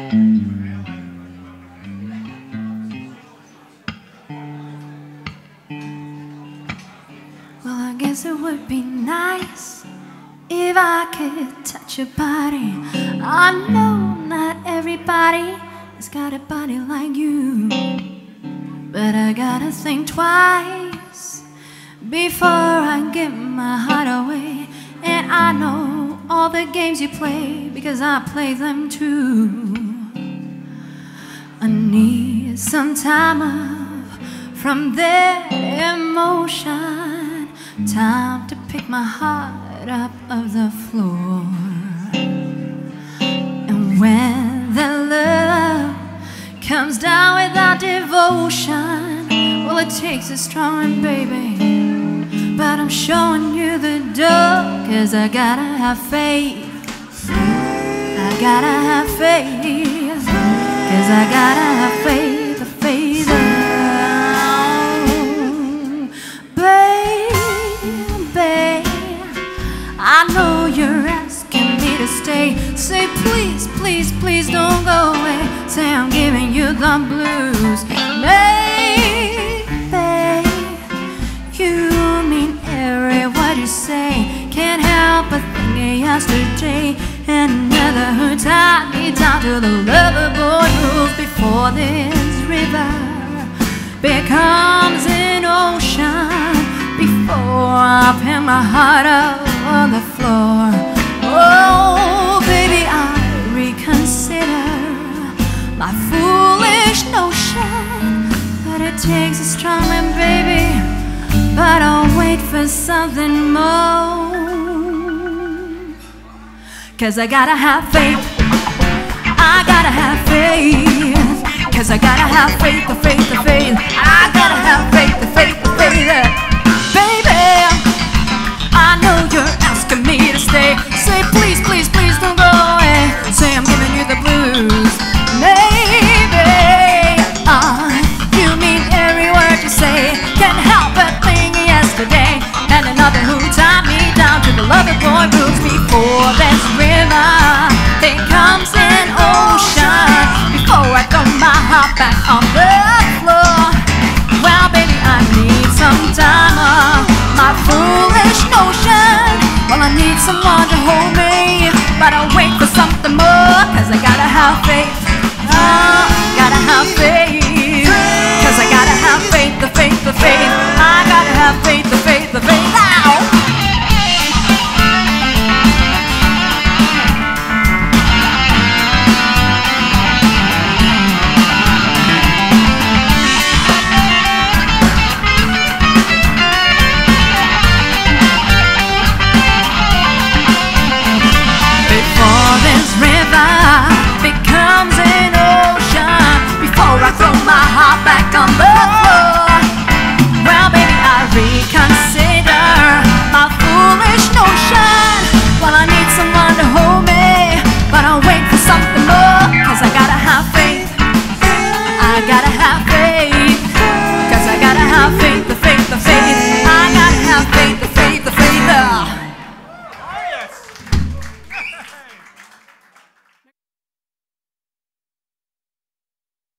Well, I guess it would be nice if I could touch your body. I know not everybody has got a body like you, but I gotta think twice before I give my heart away. And I know all the games you play because I play them too. I need some time off from their emotion, time to pick my heart up off the floor. And when the love comes down without devotion, well, it takes a strong one, baby, but I'm showing you the door. 'Cause I gotta have faith, I gotta have faith, 'cause I gotta have faith, faith. Baby, I know you're asking me to stay. Say please, please, please don't go away. Say I'm giving you the blues. Baby, you mean every word you say. Can't help but think of yesterday and another who tied me down to the lover boy rules. Before this river becomes an ocean, before I pin my heart up on the floor. Oh, baby, I reconsider my foolish notion, but it takes a strong man, baby, but I'll wait for something more. 'Cause I gotta have faith, I gotta have faith, 'cause I gotta have faith, the faith, the faith. I gotta have faith, the faith, the faith. Baby, I know you're asking me to stay. Say please, please, please don't go away. Say I'm giving you the blues. Maybe you mean every word you say. Can't help but think of yesterday and another who tied me down to the lover boy rules. Before this river becomes an ocean, before I throw my heart back on the floor. Well, baby, I need some time off my foolish notion. Well, I need someone to hold me, but I'll wait for something more. 'Cause I gotta